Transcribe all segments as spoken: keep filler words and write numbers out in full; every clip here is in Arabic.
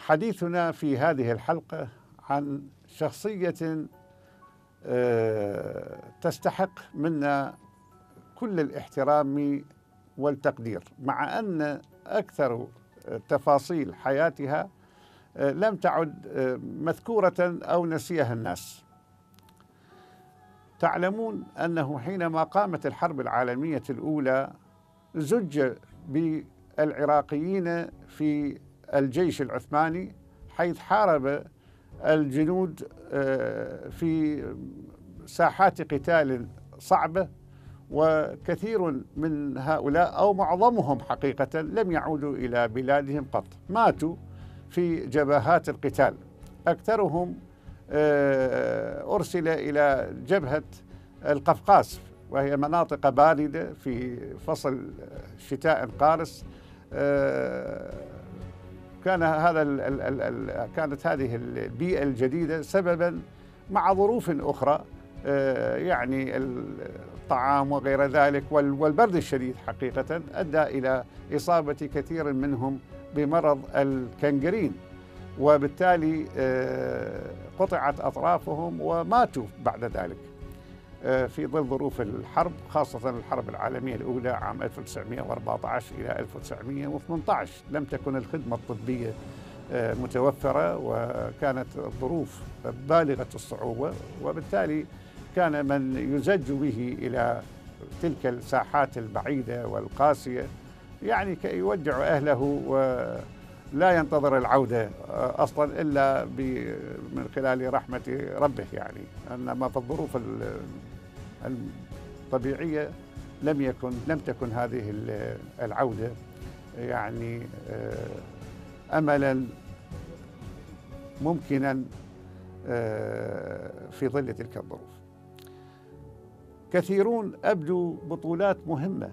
حديثنا في هذه الحلقة عن شخصية تستحق منا كل الاحترام والتقدير، مع أن أكثر تفاصيل حياتها لم تعد مذكورة أو نسيها الناس. تعلمون أنه حينما قامت الحرب العالمية الأولى زج بالعراقيين في الجيش العثماني، حيث حارب الجنود في ساحات قتال صعبة، وكثير من هؤلاء أو معظمهم حقيقة لم يعودوا إلى بلادهم قط، ماتوا في جبهات القتال. أكثرهم أرسل إلى جبهة القفقاز، وهي مناطق باردة في فصل شتاء قارس. كان هذا ال ال ال كانت هذه البيئة الجديدة سببا مع ظروف أخرى، يعني الطعام وغير ذلك والبرد الشديد حقيقة أدى إلى إصابة كثير منهم بمرض الكنغرين، وبالتالي قطعت أطرافهم وماتوا بعد ذلك في ظل ظروف الحرب، خاصة الحرب العالمية الأولى عام ألف وتسعمئة وأربعة عشر إلى ألف وتسعمئة وثمانية عشر. لم تكن الخدمة الطبية متوفرة، وكانت الظروف بالغة الصعوبة، وبالتالي كان من يزج به إلى تلك الساحات البعيدة والقاسية يعني كي يودع أهله ولا ينتظر العودة أصلا إلا من خلال رحمة ربه، يعني أنما في الظروف الطبيعية لم يكن لم تكن هذه العودة يعني أملا ممكنا في ظل تلك الظروف. كثيرون أبدوا بطولات مهمة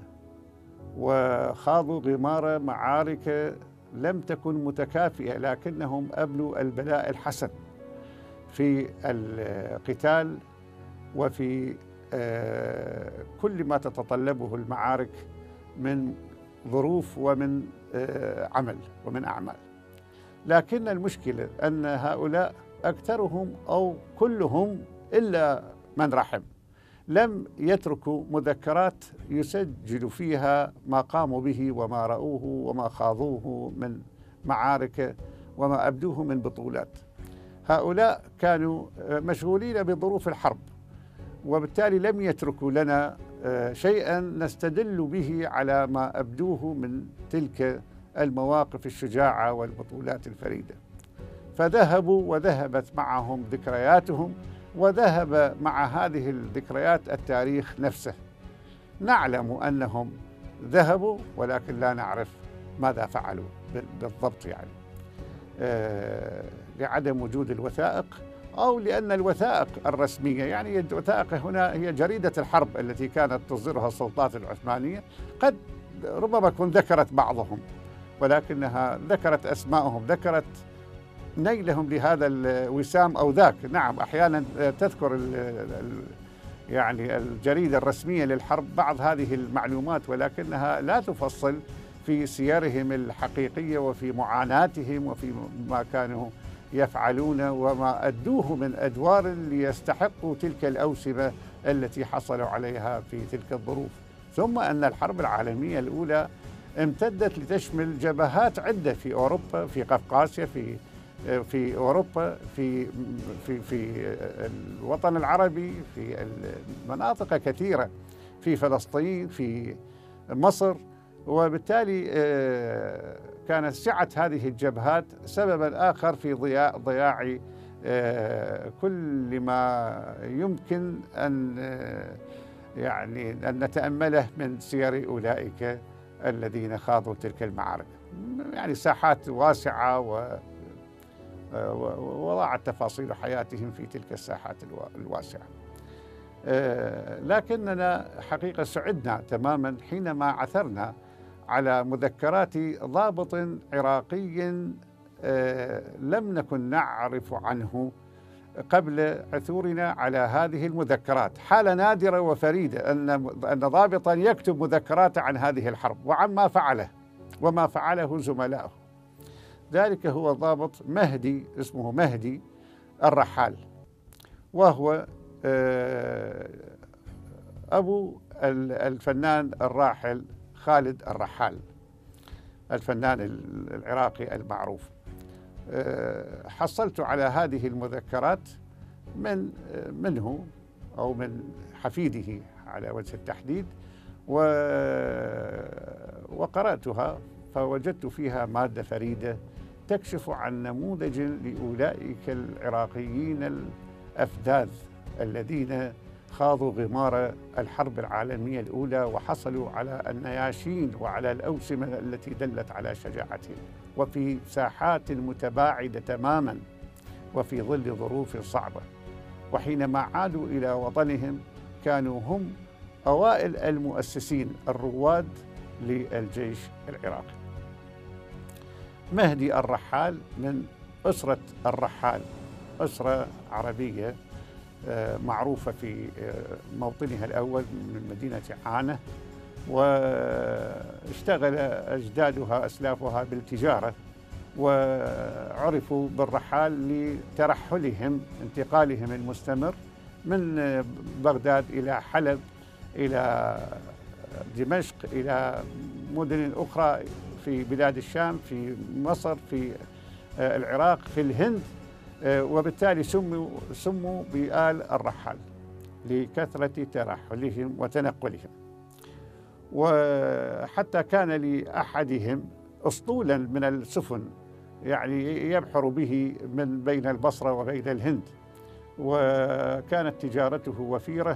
وخاضوا غمار معارك لم تكن متكافئة، لكنهم أبلوا البلاء الحسن في القتال وفي كل ما تتطلبه المعارك من ظروف ومن عمل ومن أعمال. لكن المشكلة أن هؤلاء أكثرهم أو كلهم إلا من رحم لم يتركوا مذكرات يسجل فيها ما قاموا به وما رأوه وما خاضوه من معارك وما أبدوه من بطولات. هؤلاء كانوا مشغولين بظروف الحرب، وبالتالي لم يتركوا لنا شيئا نستدل به على ما أبدوه من تلك المواقف الشجاعة والبطولات الفريدة. فذهبوا وذهبت معهم ذكرياتهم، وذهب مع هذه الذكريات التاريخ نفسه. نعلم أنهم ذهبوا ولكن لا نعرف ماذا فعلوا بالضبط، يعني آه لعدم وجود الوثائق أو لأن الوثائق الرسمية، يعني الوثائق هنا هي جريدة الحرب التي كانت تصدرها السلطات العثمانية، قد ربما كن ذكرت بعضهم ولكنها ذكرت أسماءهم، ذكرت نيلهم لهذا الوسام أو ذاك. نعم أحيانا تذكر ال ال يعني الجريدة الرسمية للحرب بعض هذه المعلومات، ولكنها لا تفصل في سيرهم الحقيقية وفي معاناتهم وفي ما كانوا يفعلون وما أدوه من أدوار ليستحقوا تلك الأوسمة التي حصلوا عليها في تلك الظروف. ثم أن الحرب العالمية الأولى امتدت لتشمل جبهات عدة في أوروبا، في قفقاسيا، في في أوروبا، في في في الوطن العربي، في مناطق كثيرة، في فلسطين، في مصر. وبالتالي كانت سعة هذه الجبهات سببا آخر في ضياع ضياع كل ما يمكن أن يعني أن نتأمله من سير أولئك الذين خاضوا تلك المعارك. يعني ساحات واسعة و وضاعت تفاصيل حياتهم في تلك الساحات الواسعة. لكننا حقيقة سعدنا تماما حينما عثرنا على مذكرات ضابط عراقي لم نكن نعرف عنه قبل عثورنا على هذه المذكرات. حالة نادرة وفريدة أن أن ضابطا يكتب مذكرات عن هذه الحرب وعن ما فعله وما فعله زملائه. ذلك هو الضابط مهدي، اسمه مهدي الرحال، وهو أبو الفنان الراحل خالد الرحال، الفنان العراقي المعروف. حصلت على هذه المذكرات من منه أو من حفيده على وجه التحديد، وقرأتها فوجدت فيها مادة فريدة تكشف عن نموذج لأولئك العراقيين الأفذاذ الذين خاضوا غمار الحرب العالمية الأولى وحصلوا على النياشين وعلى الأوسمة التي دلت على شجاعتهم، وفي ساحات متباعدة تماما وفي ظل ظروف صعبة. وحينما عادوا إلى وطنهم كانوا هم أوائل المؤسسين الرواد للجيش العراقي. مهدي الرحال من أسرة الرحال، أسرة عربية معروفة في موطنها الأول من مدينة عانة، واشتغل أجدادها أسلافها بالتجارة، وعرفوا بالرحال لترحلهم، انتقالهم المستمر من بغداد إلى حلب، إلى دمشق، إلى مدن أخرى في بلاد الشام، في مصر، في العراق، في الهند، وبالتالي سموا سموا بآل الرحال لكثرة ترحلهم وتنقلهم. وحتى كان لأحدهم أسطولا من السفن يعني يبحر به من بين البصرة وبين الهند، وكانت تجارته وفيرة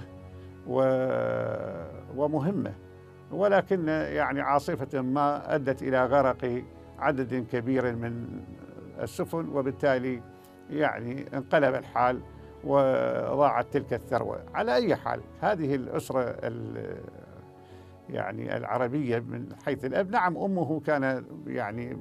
ومهمة، ولكن يعني عاصفة ما أدت إلى غرق عدد كبير من السفن، وبالتالي يعني انقلب الحال وضاعت تلك الثروة. على أي حال هذه الأسرة يعني العربية من حيث الأب، نعم أمه كان يعني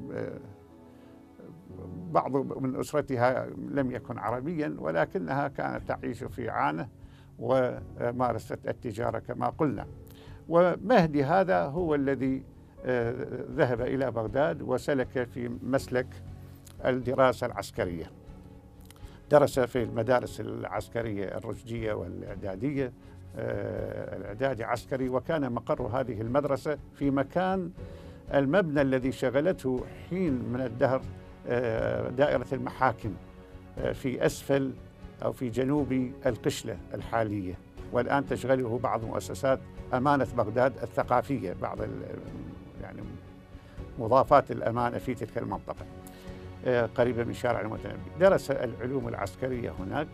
بعض من أسرتها لم يكن عربيا، ولكنها كانت تعيش في عانة ومارست التجارة كما قلنا. ومهدي هذا هو الذي ذهب إلى بغداد وسلك في مسلك الدراسة العسكرية، درس في المدارس العسكرية الرشدية والإعدادية، الإعدادي عسكري، وكان مقر هذه المدرسة في مكان المبنى الذي شغلته حين من الدهر دائرة المحاكم في أسفل أو في جنوب القشلة الحالية، والآن تشغله بعض مؤسسات أمانة بغداد الثقافية، بعض يعني مضافات الأمانة في تلك المنطقة قريبة من شارع المتنبي. درس العلوم العسكرية هناك،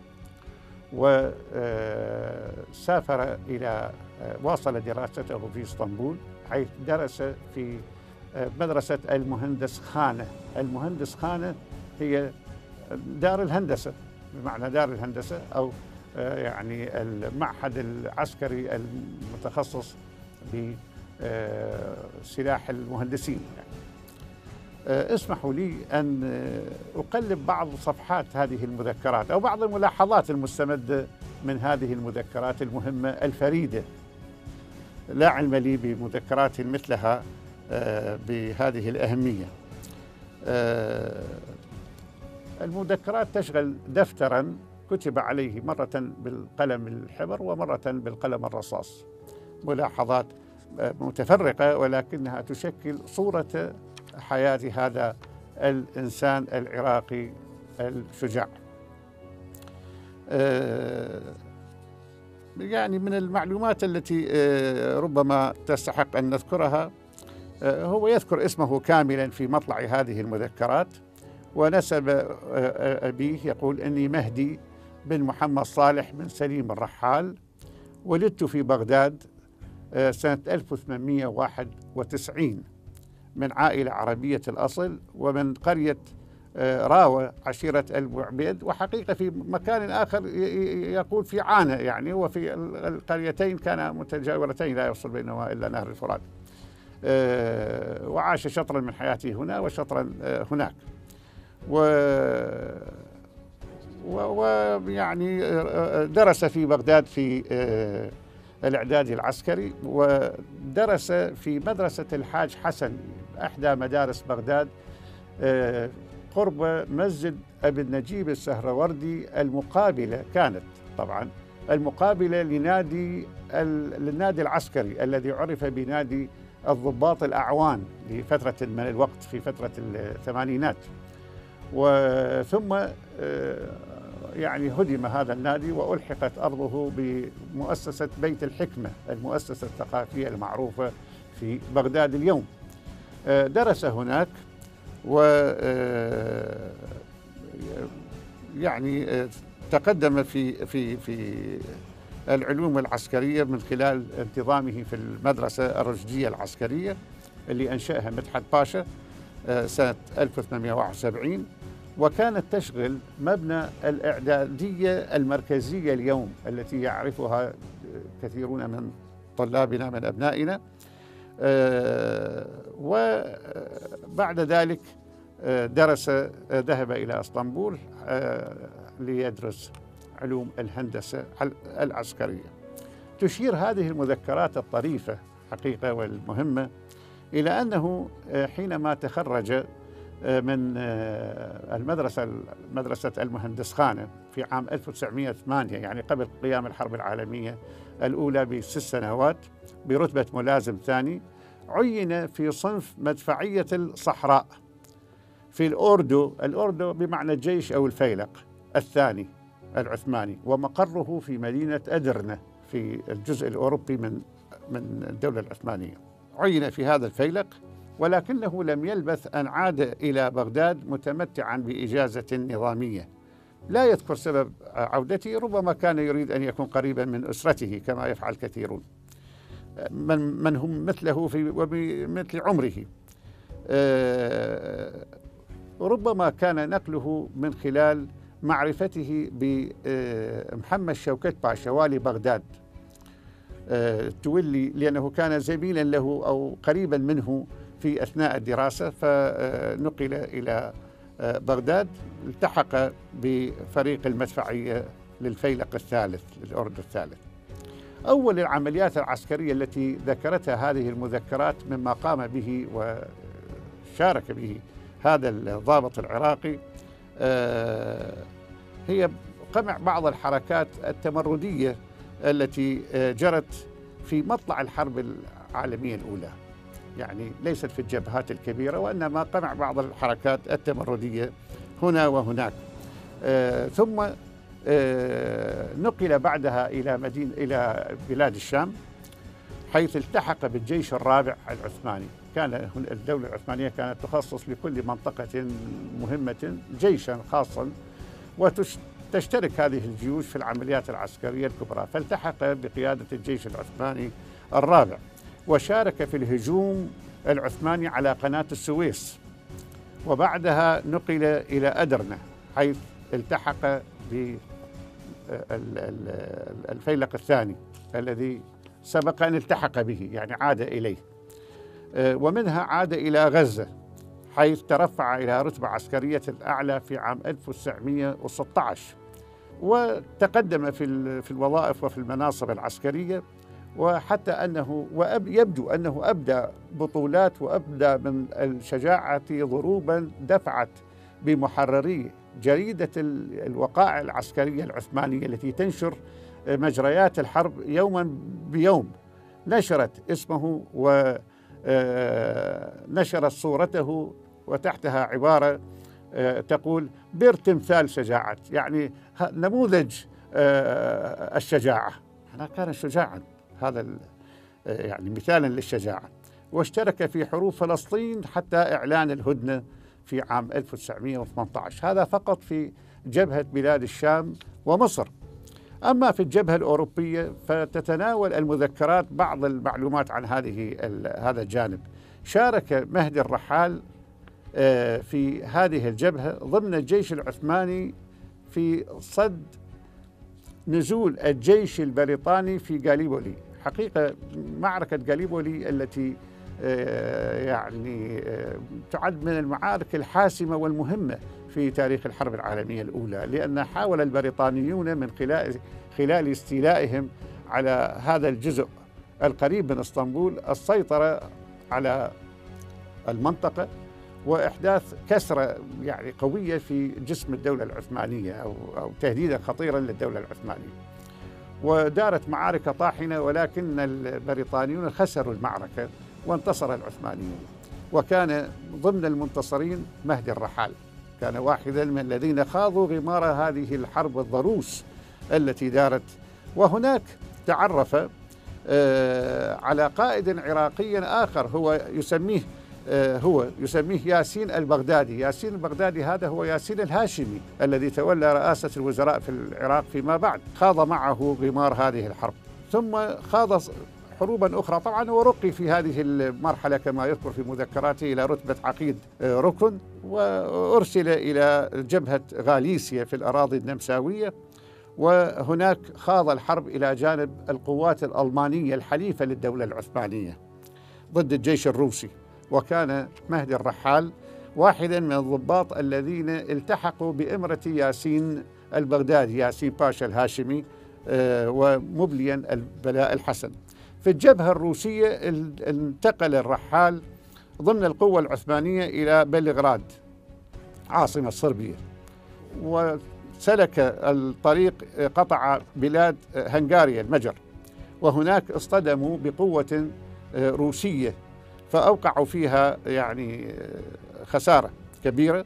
وسافر إلى واصل دراسته في اسطنبول، حيث درس في مدرسة المهندس خانة. المهندس خانة هي دار الهندسة، بمعنى دار الهندسة أو يعني المعهد العسكري المتخصص بسلاح المهندسين. يعني اسمحوا لي أن أقلب بعض صفحات هذه المذكرات أو بعض الملاحظات المستمدة من هذه المذكرات المهمة الفريدة. لا علم لي بمذكرات مثلها بهذه الأهمية. المذكرات تشغل دفتراً كتب عليه مرة بالقلم الحبر ومرة بالقلم الرصاص، ملاحظات متفرقة ولكنها تشكل صورة حياة هذا الإنسان العراقي الشجاع. يعني من المعلومات التي ربما تستحق أن نذكرها، هو يذكر اسمه كاملا في مطلع هذه المذكرات، ونسب أبيه يقول إني مهدي بن محمد صالح بن سليم الرحال، ولدت في بغداد سنة ألف وثمانمئة وواحد وتسعين من عائلة عربية الأصل ومن قرية راوة عشيرة البعبيد، وحقيقة في مكان آخر يقول في عانة، يعني وفي القريتين كان متجاورتين لا يفصل بينهما إلا نهر الفرات. وعاش شطرا من حياته هنا وشطرا هناك، ويعني درس في بغداد في الإعدادي العسكري، ودرس في مدرسة الحاج حسن، إحدى مدارس بغداد قرب مسجد أبي النجيب السهروردي المقابلة، كانت طبعا المقابلة لنادي للنادي العسكري الذي عرف بنادي الضباط الأعوان لفترة من الوقت في فترة الثمانينات. وثم يعني هدم هذا النادي وألحقت أرضه بمؤسسة بيت الحكمة، المؤسسة الثقافية المعروفة في بغداد اليوم. درس هناك و يعني تقدم في في في العلوم العسكرية من خلال انتظامه في المدرسة الرشدية العسكرية اللي أنشأها مدحت باشا سنة ألف وثمانمئة وواحد وسبعين، وكانت تشغل مبنى الإعدادية المركزية اليوم التي يعرفها كثيرون من طلابنا من أبنائنا. وبعد ذلك درس ذهب إلى اسطنبول ليدرس علوم الهندسة العسكرية. تشير هذه المذكرات الطريفة حقيقة والمهمة إلى أنه حينما تخرج من المدرسة مدرسة المهندس خانة في عام ألف وتسعمئة وثمانية، يعني قبل قيام الحرب العالمية الأولى بست سنوات، برتبة ملازم ثاني، عين في صنف مدفعية الصحراء في الأوردو. الأوردو بمعنى الجيش أو الفيلق الثاني العثماني، ومقره في مدينة أدرنة في الجزء الأوروبي من من الدولة العثمانية. عين في هذا الفيلق، ولكنه لم يلبث أن عاد إلى بغداد متمتعا بإجازة نظامية. لا يذكر سبب عودته، ربما كان يريد أن يكون قريبا من أسرته كما يفعل كثيرون من, من هم مثله في وبمثل عمره. ربما كان نقله من خلال معرفته بمحمد شوكت باشا والي بغداد تولي، لأنه كان زميلا له أو قريبا منه في أثناء الدراسة، فنقل إلى بغداد، التحق بفريق المدفعية للفيلق الثالث للأوردو الثالث. أول العمليات العسكرية التي ذكرتها هذه المذكرات مما قام به وشارك به هذا الضابط العراقي هي قمع بعض الحركات التمردية التي جرت في مطلع الحرب العالمية الأولى، يعني ليست في الجبهات الكبيرة، وإنما قمع بعض الحركات التمردية هنا وهناك. آه ثم آه نقل بعدها إلى مدينة إلى بلاد الشام، حيث التحق بالجيش الرابع العثماني. كان الدولة العثمانية كانت تخصص لكل منطقة مهمة جيشا خاصا، وتشترك هذه الجيوش في العمليات العسكرية الكبرى. فالتحق بقيادة الجيش العثماني الرابع، وشارك في الهجوم العثماني على قناة السويس، وبعدها نقل إلى أدرنة حيث التحق بالفيلق الثاني الذي سبق أن التحق به، يعني عاد إليه. ومنها عاد إلى غزة حيث ترفع إلى رتبة عسكرية الأعلى في عام ألف وتسعمئة وستة عشر، وتقدم في في الوظائف وفي المناصب العسكرية، وحتى أنه ويبدو أنه أبدى بطولات وأبدى من الشجاعة ضروبا دفعت بمحرري جريدة الوقائع العسكرية العثمانية التي تنشر مجريات الحرب يوما بيوم. نشرت اسمه ونشرت صورته وتحتها عبارة تقول بر تمثال شجاعة، يعني نموذج الشجاعة. أنا كان شجاعا، هذا يعني مثالا للشجاعة. واشترك في حروب فلسطين حتى إعلان الهدنة في عام ألف وتسعمئة وثمانية عشر، هذا فقط في جبهة بلاد الشام ومصر. أما في الجبهة الأوروبية فتتناول المذكرات بعض المعلومات عن هذه هذا الجانب. شارك مهدي الرحال في هذه الجبهة ضمن الجيش العثماني في صد نزول الجيش البريطاني في غاليبولي. حقيقة معركة غاليبولي التي يعني تعد من المعارك الحاسمة والمهمة في تاريخ الحرب العالمية الأولى، لأن حاول البريطانيون من خلال خلال استيلائهم على هذا الجزء القريب من اسطنبول السيطرة على المنطقة وإحداث كسرة يعني قوية في جسم الدولة العثمانية أو أو تهديدا خطيرا للدولة العثمانية. ودارت معارك طاحنة، ولكن البريطانيون خسروا المعركة وانتصر العثمانيون، وكان ضمن المنتصرين مهدي الرحال، كان واحدا من الذين خاضوا غمار هذه الحرب الضروس التي دارت. وهناك تعرف على قائد عراقي آخر هو يسميه هو يسميه ياسين البغدادي. ياسين البغدادي هذا هو ياسين الهاشمي الذي تولى رئاسة الوزراء في العراق فيما بعد، خاض معه غمار هذه الحرب، ثم خاض حروبا أخرى. طبعا هو رقي في هذه المرحلة كما يذكر في مذكراته إلى رتبة عقيد ركن، وأرسل إلى جبهة غاليسيا في الأراضي النمساوية، وهناك خاض الحرب إلى جانب القوات الألمانية الحليفة للدولة العثمانية ضد الجيش الروسي. وكان مهدي الرحال واحدا من الضباط الذين التحقوا بإمرة ياسين البغدادي، ياسين باشا الهاشمي، ومبليا البلاء الحسن. في الجبهة الروسية انتقل الرحال ضمن القوة العثمانية إلى بلغراد عاصمة صربيا، وسلك الطريق، قطع بلاد هنغاريا المجر، وهناك اصطدموا بقوة روسية فأوقعوا فيها يعني خسارة كبيرة،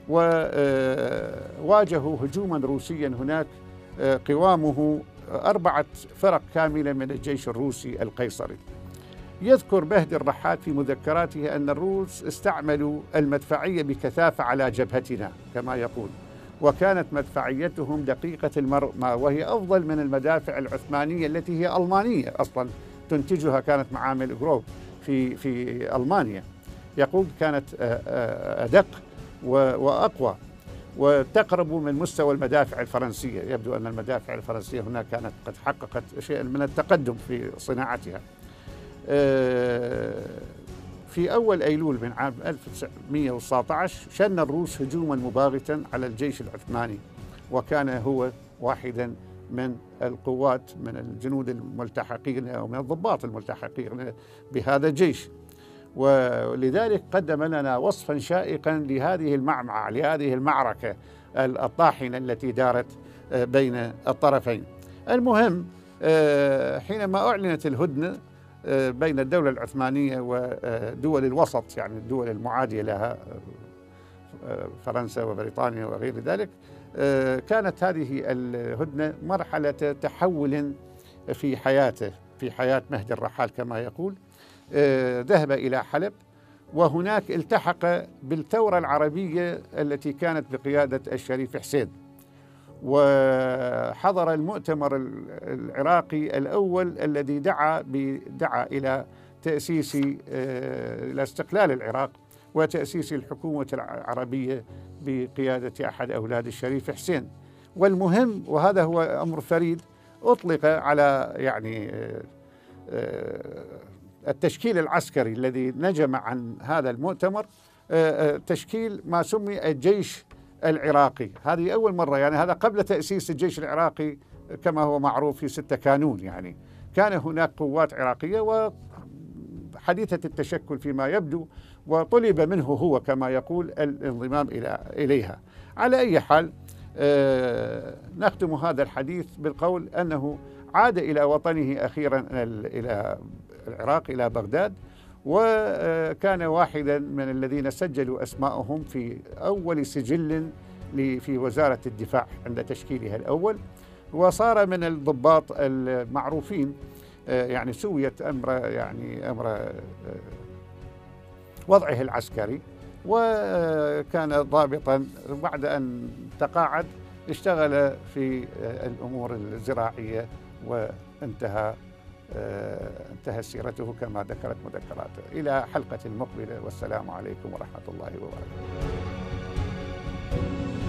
وواجهوا هجوما روسيا هناك قوامه أربعة فرق كاملة من الجيش الروسي القيصري. يذكر مهدي الرحال في مذكراته أن الروس استعملوا المدفعية بكثافة على جبهتنا كما يقول، وكانت مدفعيتهم دقيقة المرمى، وهي أفضل من المدافع العثمانية التي هي ألمانية أصلا تنتجها، كانت معامل جروب في في ألمانيا. يقول كانت أدق وأقوى وتقرب من مستوى المدافع الفرنسية. يبدو أن المدافع الفرنسية هناك كانت قد حققت شيئا من التقدم في صناعتها. في أول أيلول من عام ألف وتسعمئة وتسعة عشر شن الروس هجوما مباغتا على الجيش العثماني، وكان هو واحدا من القوات من الجنود الملتحقين أو من الضباط الملتحقين بهذا الجيش، ولذلك قدم لنا وصفا شائقا لهذه المعمعة لهذه المعركة الطاحنة التي دارت بين الطرفين. المهم حينما أعلنت الهدنة بين الدولة العثمانية ودول الوسط، يعني الدول المعادية لها فرنسا وبريطانيا وغير ذلك، كانت هذه الهدنة مرحلة تحول في حياته في حياة مهدي الرحال كما يقول. ذهب إلى حلب، وهناك التحق بالثورة العربية التي كانت بقيادة الشريف حسين، وحضر المؤتمر العراقي الأول الذي دعا دعا إلى تأسيس إلى استقلال العراق وتأسيس الحكومة العربية بقيادة أحد أولاد الشريف حسين. والمهم، وهذا هو أمر فريد، أطلق على يعني التشكيل العسكري الذي نجم عن هذا المؤتمر تشكيل ما سمي الجيش العراقي. هذه أول مرة، يعني هذا قبل تأسيس الجيش العراقي كما هو معروف في ستة كانون. يعني كان هناك قوات عراقية وحديثة التشكل فيما يبدو، وطلب منه هو كما يقول الانضمام إلى إليها. على أي حال، نختم هذا الحديث بالقول أنه عاد إلى وطنه أخيرا إلى العراق، إلى بغداد، وكان واحدا من الذين سجلوا أسماءهم في أول سجل في وزارة الدفاع عند تشكيلها الأول، وصار من الضباط المعروفين. يعني سويت أمر يعني أمر وضعه العسكري، وكان ضابطا. بعد أن تقاعد اشتغل في الأمور الزراعية، وانتهى انتهى سيرته كما ذكرت مذكراته. إلى حلقة مقبلة، والسلام عليكم ورحمة الله وبركاته.